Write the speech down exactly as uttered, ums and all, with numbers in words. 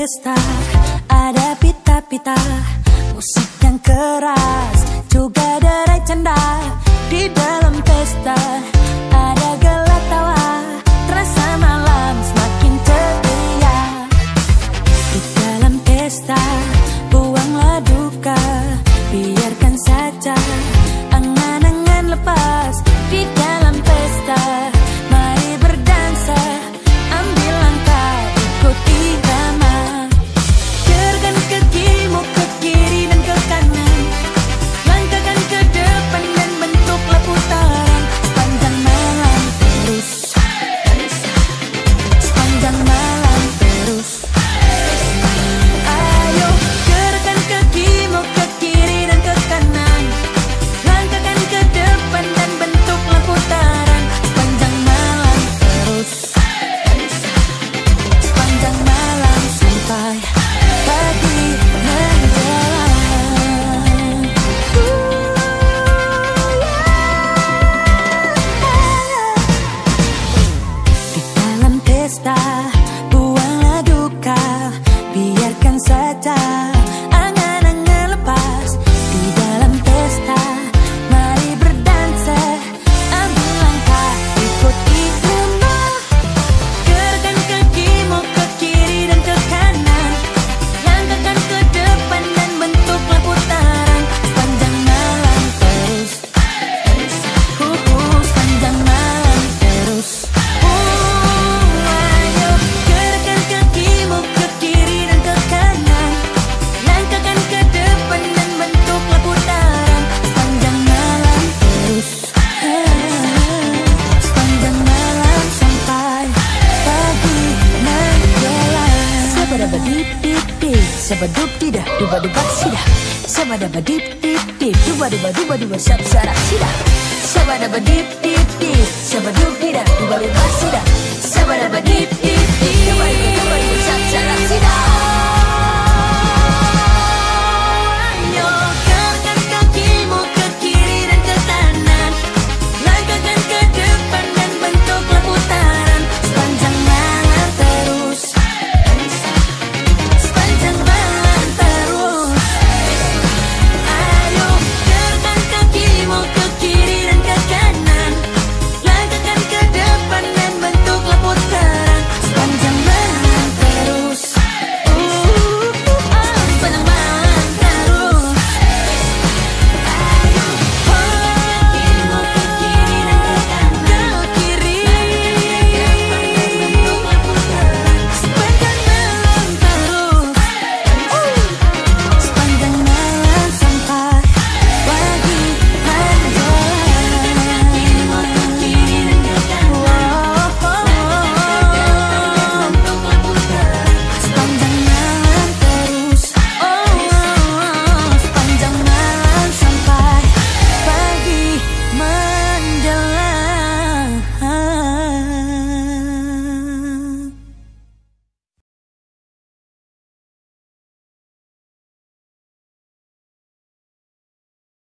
pesta, ada pita-pita, musik yang keras, juga derai canda. Di dalam pesta ada gelak tawa, terasa malam semakin ceria. Di dalam pesta buanglah duka, biarkan saja angan-angan lepas. Di dalam pesta mari berdansa, ambil langkah ikuti irama. Gerakkan kakimu ke kiri dan ke kanan, langkahkan ke depan dan bentuklah putaran. Sepanjang malam terus, sepanjang malam terus. Ayo gerakkan kakimu ke kiri dan ke kanan, langkahkan ke depan dan bentuklah putaran. Sepanjang malam terus, sepanjang malam sampai pagi menjelang. Di dalam pesta buanglah duka, biarkan saja angan-angan lepas. Di dalam pesta mari berdansa, ambil langkah ikuti irama. Gerakkan kakimu ke kiri dan ke kanan, langkahkan ke depan dan bentuklah putaran. Sepanjang malam terus, uh, uh, sepanjang malam terus. Uh, ayo gerakkan kakimu ke kiri dan ke kanan, langkahkan ke depan dan bentuklah putaran. Sepanjang malam terus, ah, sepanjang malam sampai pagi menjelang. Sabadabadip dip dip, sabadub tidak, duba duba sidah. Sabadabadip dip dip, duba duba duba duba sab sarak sidah. Sabadabadip dip dip, sabadub tidak, duba duba sidah. Sabadabadip